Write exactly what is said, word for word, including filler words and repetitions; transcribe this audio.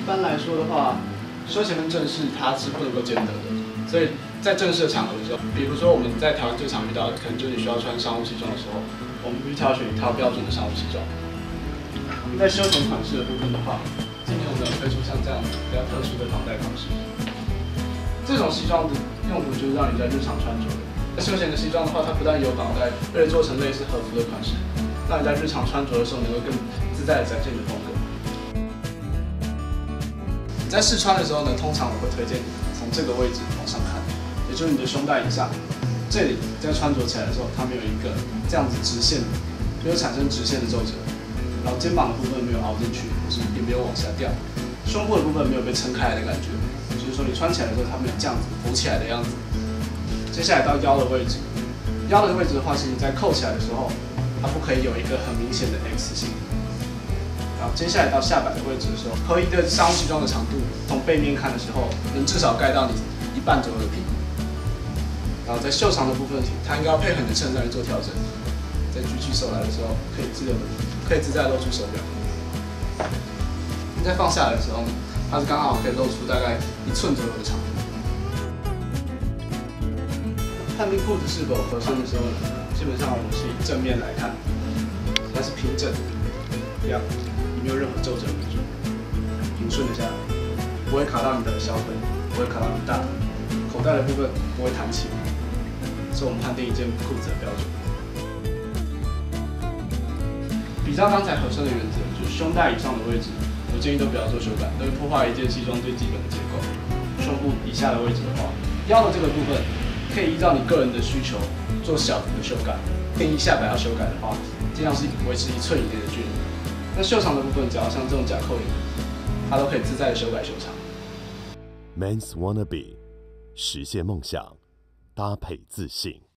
般来说的话，休闲跟正式它是不能够兼得的，所以在正式的场合的时候，比如说我们在台湾最常遇到的，可能就是你需要穿商务西装的时候，我们必须挑选一套标准的商务西装。在休闲款式的部分的话，今年我们有推出像这样比较特殊的绑带款式。这种西装的用途就是让你在日常穿着的。休闲的西装的话，它不但有绑带，而且做成类似和服的款式，让你在日常穿着的时候能够更自在的展现你的风格。你在试穿的时候呢，通常我会推荐你从这个位置往上看，也就是你的胸带以上，这里在穿着起来的时候，它没有一个这样子直线，没有产生直线的皱褶，然后肩膀的部分没有凹进去，或是也没有往下掉，胸部的部分没有被撑开来的感觉，就是说你穿起来的时候，它没有这样子浮起来的样子。接下来到腰的位置，腰的位置的话，是你在扣起来的时候，它不可以有一个很明显的 X 型。然后接下来到下摆的位置的时候，合一的商务西装的长度，从背面看的时候，能至少盖到你一半左右的屁股。然后在袖长的部分，它应该要配合你的衬衫去做调整。在举起手来的时候，可以自由的，可以自在露出手表。你在放下来的时候呢，它是刚好可以露出大概一寸左右的长度。判定裤子是否合身的时候呢，基本上我们是以正面来看，它是平整的，这样。没有任何皱褶为主，平顺的下来，不会卡到你的小腿，不会卡到你的大腿，口袋的部分不会弹起，是我们判定一件裤子的标准。比照刚才合身的原则，就是胸带以上的位置，我建议都不要做修改，都会破坏一件西装最基本的结构。胸部以下的位置的话，腰的这个部分可以依照你个人的需求做小幅的修改。建议下摆要修改的话，尽量是维持一寸以内的距离。那袖长的部分，只要像这种假扣领，它都可以自在的修改袖长。 Men's Wannabe， 实现梦想，搭配自信。